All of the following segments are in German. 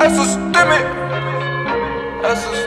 Es ist Demi, es ist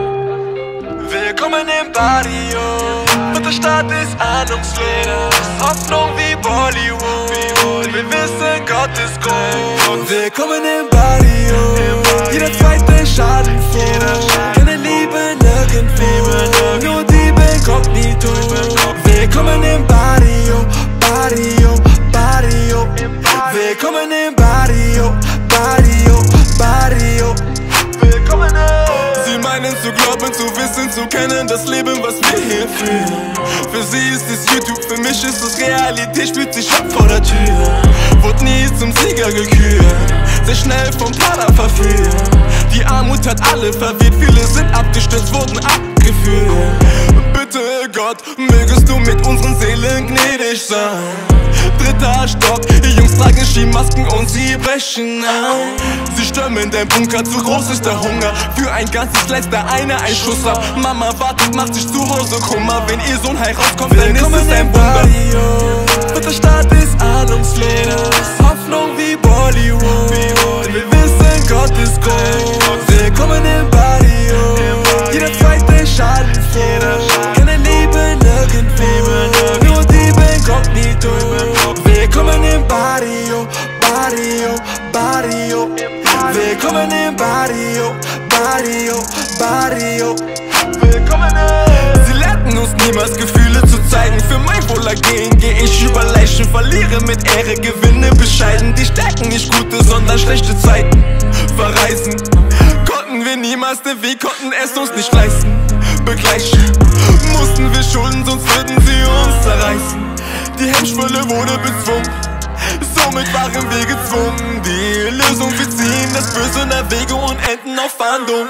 Demi. Willkommen im Barrio, und der Stadt ist ahnungslos. Hoffnung wie Bollywood, wir wissen, Gott ist groß. Willkommen im Barrio, jeder zweite schadenfroh. Keine Liebe nirgendwo, nur Diebe inkognito. Willkommen im Barrio, Barrio, Barrio. Willkommen im Barrio, Barrio, Barrio. Willkommen Sie meinen zu glauben, zu wissen, zu kennen, das Leben, was wir hier führen. Für sie ist es YouTube, für mich ist es Realität, spielt sich ab vor der Tür. Wurde nie zum Sieger gekürt, sehr schnell vom Para verführt. Die Armut hat alle verwirrt, viele sind abgestürzt, wurden abgeführt. Bitte Gott, mögest du mit unseren Seelen gnädig sein. Dritter Stock, die Jungs tragen Skimasken und sie brechen ein. Sie stürmen den Bunker, zu groß ist der Hunger. Für ein ganzes lässt der eine ein Schuss ab. Mama wartet, macht sich zu Hause Kummer. Wenn ihr Sohn herauskommt, dann ist es ein Wunder. Und der Staat ist ahnungslos, Hoffnung wie Bollywood. Wir wissen, Gott ist groß. Willkommen im Barrio, jeder zweite schadenfroh. Keine Liebe nirgendwo, nur Diebe inkognito. Willkommen im Barrio, Barrio, Barrio. Willkommen im Barrio, Barrio, Barrio. Willkommen Sie lehrten uns niemals Gefühle zu zeigen. Für mein Wohlergehen geh ich über Leichen, verliere mit Ehre, gewinne bescheiden. Die Stärken nicht gute, sondern schlechte Zeiten verreisen. Konnten wir niemals den Weg, konnten es uns nicht leisten. Begleichen mussten wir Schulden, sonst würden sie uns zerreißen. Die Hemmschwelle wurde bezwungen, somit waren wir gezwungen. Die Lösung, wir ziehen das Böse in Erwägung und enden auf Fahndung.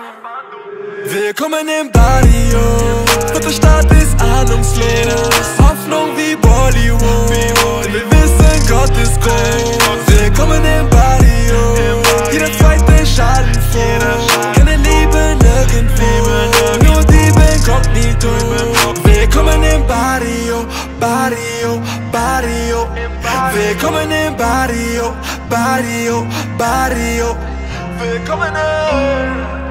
Willkommen im Barrio, und der Staat ist ahnungslos. Hoffnung wie Bollywood, wir wissen, Gott ist groß. Willkommen im Barrio, jeder zweite schadenfroh. Keine Liebe nirgendwo, nur Diebe inkognito. Willkommen im Barrio, Barrio, Barrio. Willkommen im Barrio, Barrio, Barrio. Willkommen